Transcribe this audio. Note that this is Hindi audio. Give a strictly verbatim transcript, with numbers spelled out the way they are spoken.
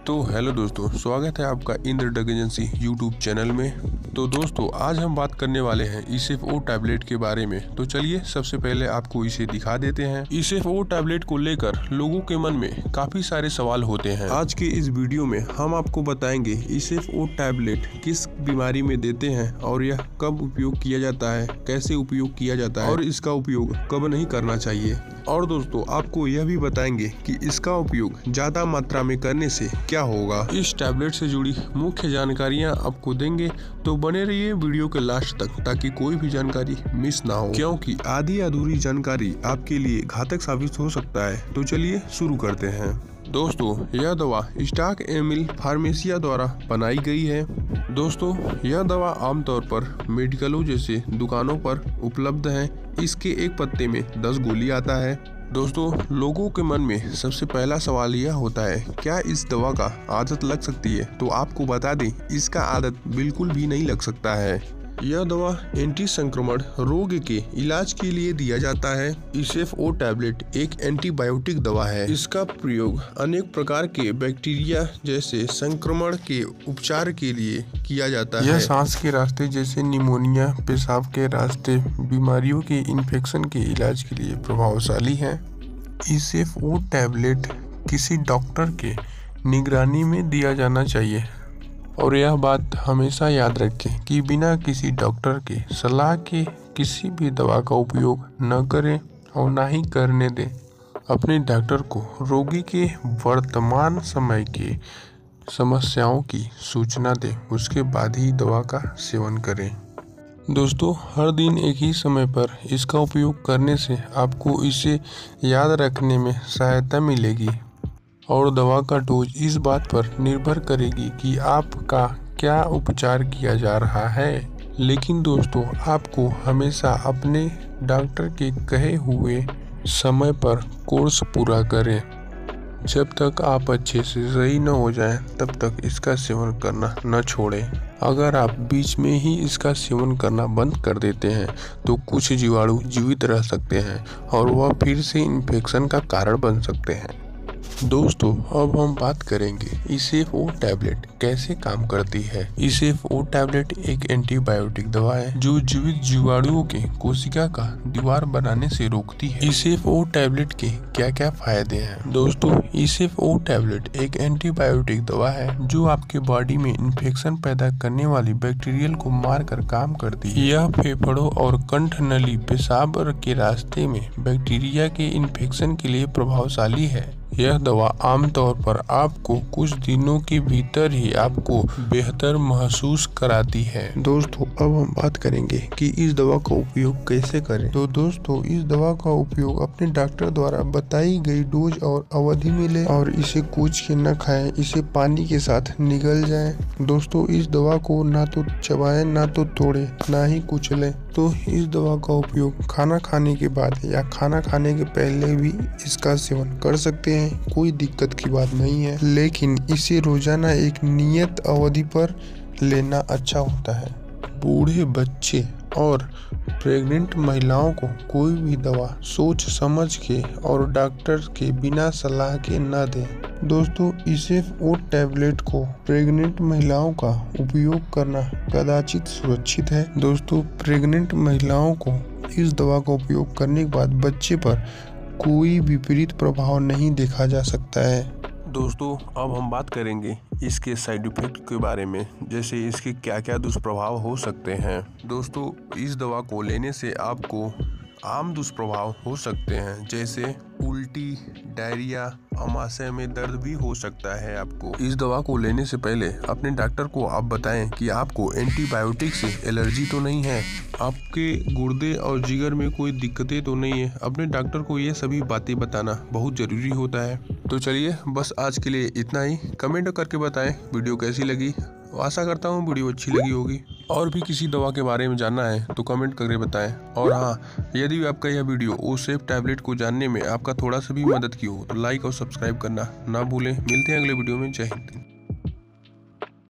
तो हेलो दोस्तों, स्वागत है आपका Indra drug agency YouTube channel में। तो दोस्तों आज हम बात करने वाले हैं ईसेफ ओ टैबलेट के बारे में। तो चलिए सबसे पहले आपको इसे दिखा देते हैं। ईसेफ ओ टैबलेट को लेकर लोगों के मन में काफी सारे सवाल होते हैं। आज के इस वीडियो में हम आपको बताएंगे ईसेफ ओ टैबलेट किस बीमारी में देते हैं और यह कब उपयोग किया जाता है, कैसे उपयोग किया जाता है और इसका उपयोग कब नहीं करना चाहिए। और दोस्तों आपको यह भी बताएंगे कि इसका उपयोग ज्यादा मात्रा में करने से क्या होगा। इस टैबलेट से जुड़ी मुख्य जानकारियां आपको देंगे, तो बने रहिए वीडियो के लास्ट तक ताकि कोई भी जानकारी मिस ना हो, क्योंकि आधी अधूरी जानकारी आपके लिए घातक साबित हो सकता है। तो चलिए शुरू करते हैं। दोस्तों यह दवा स्टॉक एमिल फार्मेसिया द्वारा बनाई गई है। दोस्तों यह दवा आमतौर पर मेडिकलों जैसे दुकानों पर उपलब्ध है। इसके एक पत्ते में दस गोली आता है। दोस्तों लोगों के मन में सबसे पहला सवाल यह होता है, क्या इस दवा का आदत लग सकती है? तो आपको बता दें, इसका आदत बिल्कुल भी नहीं लग सकता है। यह दवा एंटी संक्रमण रोग के इलाज के लिए दिया जाता है। ईसेफ ओ टैबलेट एक एंटीबायोटिक दवा है। इसका प्रयोग अनेक प्रकार के बैक्टीरिया जैसे संक्रमण के उपचार के लिए किया जाता है। यह सांस के रास्ते जैसे निमोनिया, पेशाब के रास्ते बीमारियों के इन्फेक्शन के इलाज के लिए प्रभावशाली है। ईसेफ ओ टैबलेट किसी डॉक्टर के निगरानी में दिया जाना चाहिए और यह बात हमेशा याद रखें कि बिना किसी डॉक्टर के सलाह के किसी भी दवा का उपयोग न करें और ना ही करने दें। अपने डॉक्टर को रोगी के वर्तमान समय के समस्याओं की सूचना दें, उसके बाद ही दवा का सेवन करें। दोस्तों हर दिन एक ही समय पर इसका उपयोग करने से आपको इसे याद रखने में सहायता मिलेगी और दवा का डोज इस बात पर निर्भर करेगी कि आपका क्या उपचार किया जा रहा है। लेकिन दोस्तों आपको हमेशा अपने डॉक्टर के कहे हुए समय पर कोर्स पूरा करें। जब तक आप अच्छे से सही न हो जाएं, तब तक इसका सेवन करना न छोड़ें। अगर आप बीच में ही इसका सेवन करना बंद कर देते हैं तो कुछ जीवाणु जीवित रह सकते हैं और वह फिर से इन्फेक्शन का कारण बन सकते हैं। दोस्तों अब हम बात करेंगे ईसेफ ओ टैबलेट कैसे काम करती है। ईसेफ ओ टैबलेट एक एंटीबायोटिक दवा है जो जीवित जीवाणुओं के कोशिका का दीवार बनाने से रोकती है। ईसेफ ओ टैबलेट के क्या क्या फायदे हैं? दोस्तों ईसेफ ओ टैबलेट एक एंटीबायोटिक दवा है जो आपके बॉडी में इन्फेक्शन पैदा करने वाली बैक्टीरियल को मार कर काम करती है। यह फेफड़ों और कंठ नली पेशाब के रास्ते में बैक्टीरिया के इन्फेक्शन के लिए प्रभावशाली है। यह दवा आमतौर पर आपको कुछ दिनों के भीतर ही आपको बेहतर महसूस कराती है। दोस्तों अब हम बात करेंगे कि इस दवा का उपयोग कैसे करें। तो दोस्तों इस दवा का उपयोग अपने डॉक्टर द्वारा बताई गई डोज और अवधि में लें और इसे कूच के न खाएं, इसे पानी के साथ निगल जाएं। दोस्तों इस दवा को ना तो चबाएं ना तो तोड़ें ना ही कुचलें। तो इस दवा का उपयोग खाना खाने के बाद या खाना खाने के पहले भी इसका सेवन कर सकते हैं, कोई दिक्कत की बात नहीं है। लेकिन इसे रोजाना एक नियत अवधि पर लेना अच्छा होता है। बूढ़े, बच्चे और प्रेग्नेंट महिलाओं को कोई भी दवा सोच समझ के और डॉक्टर के बिना सलाह के न दें। दोस्तों ईसेफ ओ टैबलेट को प्रेग्नेंट महिलाओं का उपयोग करना कदाचित सुरक्षित है। दोस्तों प्रेग्नेंट महिलाओं को इस दवा का उपयोग करने के बाद बच्चे पर कोई विपरीत प्रभाव नहीं देखा जा सकता है। दोस्तों अब हम बात करेंगे इसके साइड इफेक्ट के बारे में, जैसे इसके क्या क्या दुष्प्रभाव हो सकते हैं। दोस्तों इस दवा को लेने से आपको आम दुष्प्रभाव हो सकते हैं, जैसे उल्टी, डायरिया, आमाशय में दर्द भी हो सकता है। आपको इस दवा को लेने से पहले अपने डॉक्टर को आप बताएं कि आपको एंटीबायोटिक से एलर्जी तो नहीं है, आपके गुर्दे और जिगर में कोई दिक्कतें तो नहीं है। अपने डॉक्टर को ये सभी बातें बताना बहुत जरूरी होता है। तो चलिए बस आज के लिए इतना ही। कमेंट करके बताएं वीडियो कैसी लगी। आशा करता हूँ वीडियो अच्छी लगी होगी। और भी किसी दवा के बारे में जानना है तो कमेंट करके बताएं। और हाँ, यदि आपका यह वीडियो ईसेफ टैबलेट को जानने में आपका थोड़ा सा भी मदद की हो तो लाइक और सब्सक्राइब करना ना भूलें। मिलते हैं अगले वीडियो में। जय हिंद।